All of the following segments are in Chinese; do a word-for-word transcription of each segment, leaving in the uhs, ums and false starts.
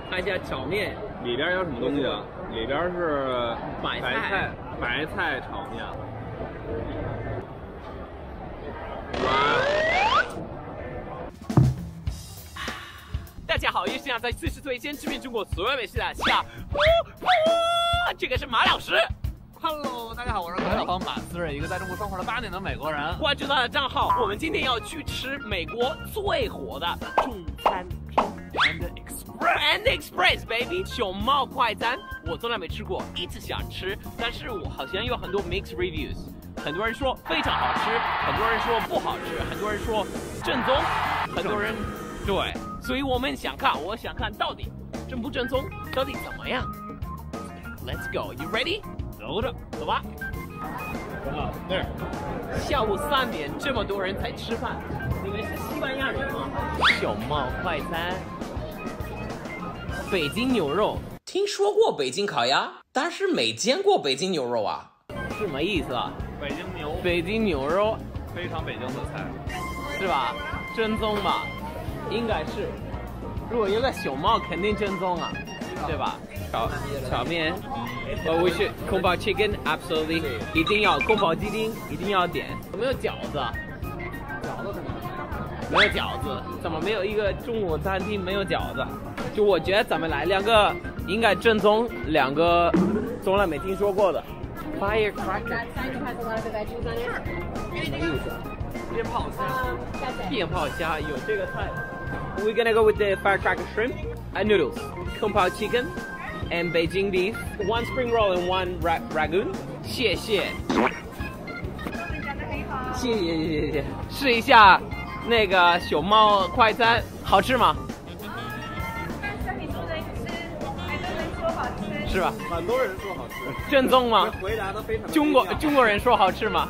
看一下炒面里边有什么东西啊？里边是白菜白菜白菜炒面。哇！ 大家好，又是想在四十岁先吃遍中国所有美食的下，这个是马老师。 Hello， 大家好，我是何小芳，马思睿，一个在中国生活了八年的美国人。 关注他的账号，我们今天要去吃美国最火的中餐厅 And Express And Express baby 熊猫快餐，我从来没吃过，一直想吃，但是我好像有很多 mixed reviews， 很多人说非常好吃，很多人说不好吃，很多人说正宗，很多人对，所以我们想看，我想看到底正不正宗，到底怎么样 ？Let's go， you ready？ 走着，走吧。 啊，那儿。 下午三点，这么多人才吃饭，你们是西班牙人吗？熊猫快餐，北京牛肉，听说过北京烤鸭，但是没见过北京牛肉啊，什么意思啊？ 北京牛， 北京牛肉非常北京的菜， 是吧？正宗吧？应该是，如果有个熊猫，肯定正宗啊，对吧？炒炒面，呃，我是宫保 chicken absolutely， 一定要宫保鸡丁，一定要点。有没有饺子？饺子怎么没有饺子？怎么没有一个中国餐厅没有饺子？就我觉得咱们来两个应该正宗，两个从来没听说过的 firecracker。什么意思？鞭炮虾。鞭炮虾有这个菜。We're gonna go with the firecracker shrimp and noodles, kung pao chicken, and Beijing beef. One spring roll and one ra ragoon. 谢谢。谢谢谢谢谢谢。试一下那个熊猫快餐，好吃吗？是吧？ 很多人说好吃。 正宗吗？ 回答的非常。 中国中国人说好吃吗？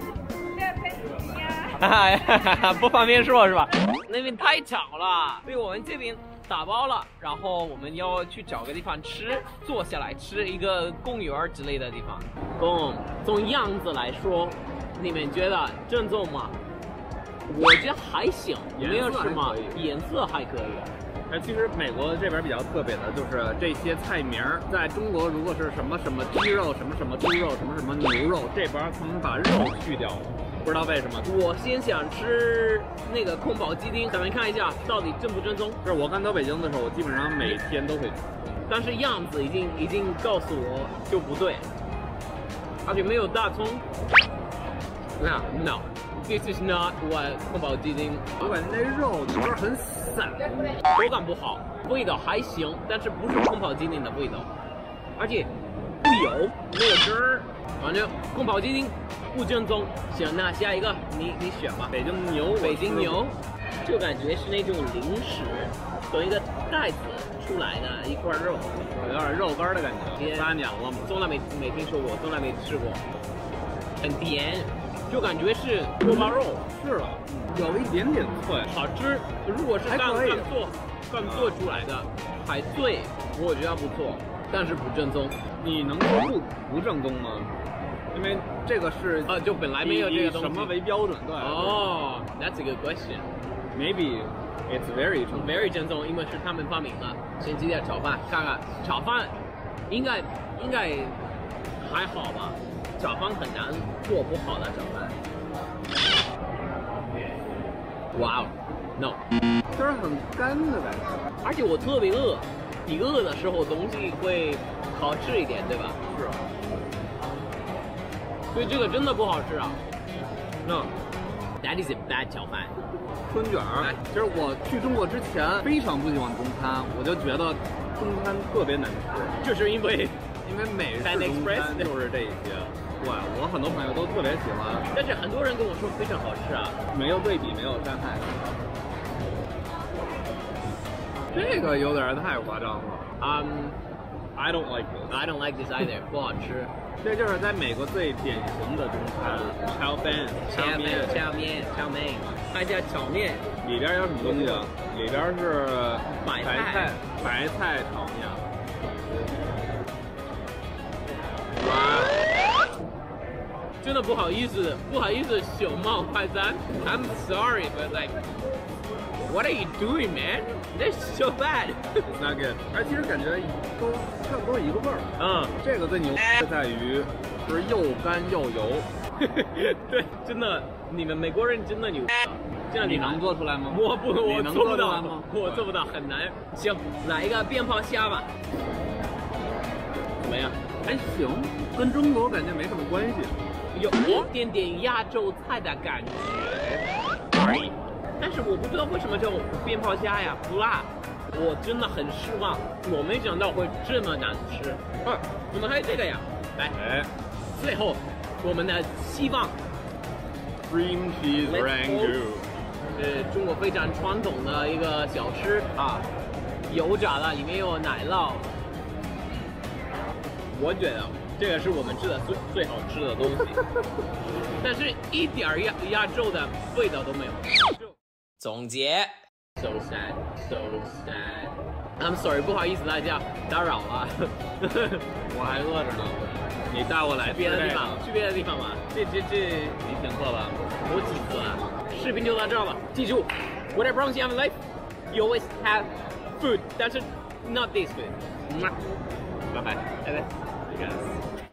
不方便说是吧？那边太吵了，所以我们这边打包了，然后我们要去找个地方吃，坐下来吃一个公园之类的地方。从从样子来说，你们觉得正宗吗？我觉得还行，没有什么，颜色还可以。 哎，其实美国这边比较特别的就是这些菜名儿，在中国如果是什么什么鸡肉、什么什么猪肉、什么什么牛肉，这边他们把肉去掉了。不知道为什么， 我先想吃那个宫保鸡丁，咱们看一下到底正不正宗。 就是我刚到北京的时候，我基本上每天都会吃， 但是样子已经已经告诉我就不对，而且没有大葱。No no, this is not what 宫保鸡丁。 我感觉那肉里边很散， 口感不好，味道还行，但是不是宫保鸡丁的味道，而且不油，没有汁儿。反正宫保鸡丁不正宗，行，那下一个你你选吧。 北京牛， 北京牛，就感觉是那种零食，从一个袋子出来的一块肉， 有点肉干的感觉。八年了嘛， 从来没没听说过，从来没吃过，很甜，就感觉是锅包肉。 是了，有一点点脆， 好吃。如果是刚刚做刚做出来的，还脆，我觉得不错，但是不正宗。 你能说不不正宗吗？因为这个是啊，就本来没有这个东西。 什么为标准？对。 哦 ，That's a good question. Maybe it's very very 正宗，因为是他们发明的。先吃点炒饭，看看炒饭，应该应该还好吧？炒饭很难做不好的炒饭。哇哦 ，no， 就是很干的感觉。 而且我特别饿，你饿的时候东西会好吃一点，对吧？ 是。 所以这个真的不好吃啊 ！No, that is a bad 炒饭。 春卷儿，其实我去中国之前非常不喜欢中餐，我就觉得中餐特别难吃， 就是因为因为美式中餐就是这些。对，我很多朋友都特别喜欢， 但是很多人跟我说非常好吃啊， 没有对比，没有伤害。这个有点太夸张了。 嗯、um, ，I don't like this. I don't like this either. 不好吃。 这就是在美国最典型的中餐，炒饭、 炒面、炒面、炒面。看一下炒面里边有什么东西啊？里边是白菜，白菜炒面。哇！ 真的不好意思，不好意思，熊猫快餐。I'm sorry, but like What are you doing, man? This is so bad. It's not good。哎，其实感觉都差不多一个味儿。 嗯， 这个最牛是在于是又干又油。 对，真的，你们美国人真的牛。这样你能做出来吗？ 我不，我能做不到做出来吗？ 我做不到，很难。行，来一个鞭炮虾吧。怎么样？ 还行，跟中国感觉没什么关系。 有一点点亚洲菜的感觉而已。但是我不知道为什么叫鞭炮虾呀，不辣。我真的很失望，我没想到会这么难吃。啊，怎么还有这个呀？来， 哎， 最后我们的希望 ，cream cheese ragu。 是中国非常传统的一个小吃啊，油炸的，里面有奶酪。我觉得这个是我们吃的最最好吃的东西，但是一点亚亚洲的味道都没有。总结 ，so sad, so sad. I'm sorry， 不好意思大家打扰了， 我还饿着呢。你带我来别的地方，去别的地方吧。这这这， 你请客吧。 我几次了。视频就到这儿了，记住 ，whatever you have in life, you always have food. 但是 not this food. 拜拜，拜拜。